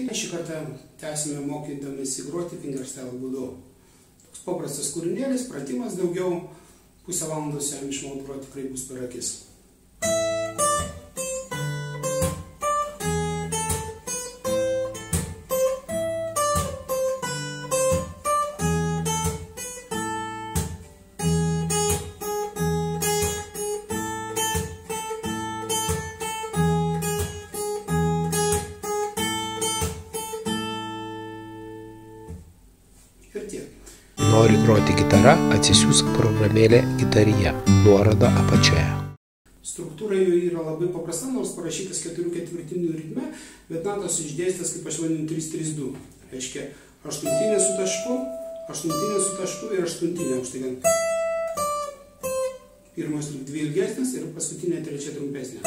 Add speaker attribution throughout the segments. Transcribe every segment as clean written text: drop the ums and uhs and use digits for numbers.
Speaker 1: sveiki. Šį kartą tęsime mokydamėsi groti fingerstyle būdu. Toks paprastas kūrinėlis, pratimas daugiau, pusę valandos jam išmokti groti tikrai bus per akis. Ir tiek.
Speaker 2: Nori groti gitara, atsisiųsk programėlę Gitarija, nuoroda apačioje.
Speaker 1: Struktūra jų yra labai paprasta, nors parašytas 4/4 ritme, bet natos išdėstytas, kaip aš vadinu, 3-3-2. Reiškia, aštuntinė su tašku, aštuntinė su tašku ir aštuntinė. Už tai gan pirmos dvi ilgesnės ir paskutinė trečia trumpesnė.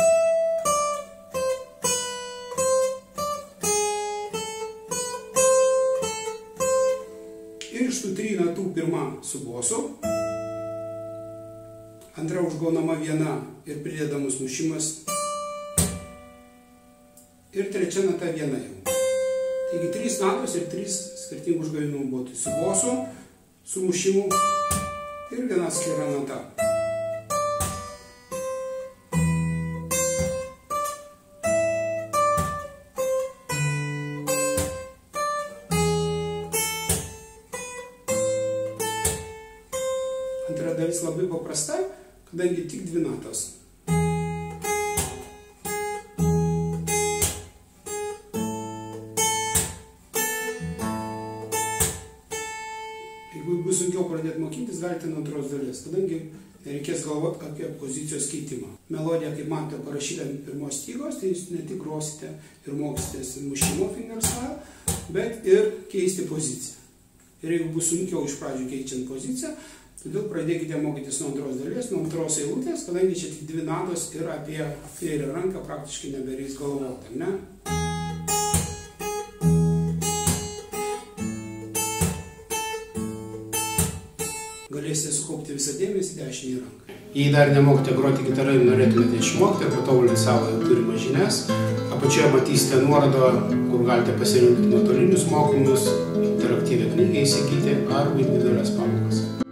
Speaker 1: Ir iš tų 3 natų pirma su bosu, antra užgaunama viena ir pridedamas mušimas ir trečia nata viena jau. Taigi 3 natos ir 3 skirtingų užgavimų būtų su bosu, su mušimu ir viena atskira nata. Antra dalis labai paprasta, kadangi tik 2 natos. Jeigu bus sunkiau pradėti mokytis, galite nuo antros dalies, kadangi reikės galvoti apie pozicijos keitimą. Melodija, kaip matote, parašyta ant pirmos stygos, tai jūs ne tik grosite ir mokysitės mušimo fingerstyle, bet ir keisti poziciją. Ir jeigu bus sunkiau iš pradžių keičiant poziciją, todėl pradėkite mokytis nuo antros dalies, nuo antros eilutės, kadangi čia tik 2 natos ir apie kairę ranką praktiškai nebereiks galvoti, ne? Galėsite sukaupti visą dėmesį dešinį ranką. Jei dar nemokite groti gitarai ir norėtumėte išmokti ir patobulinti savo turimas žinias, apačioje matysite nuorodą, kur galite pasirinkti nuotolinius mokymus, interaktyvią knygą įsigyti arba individualias pamokas.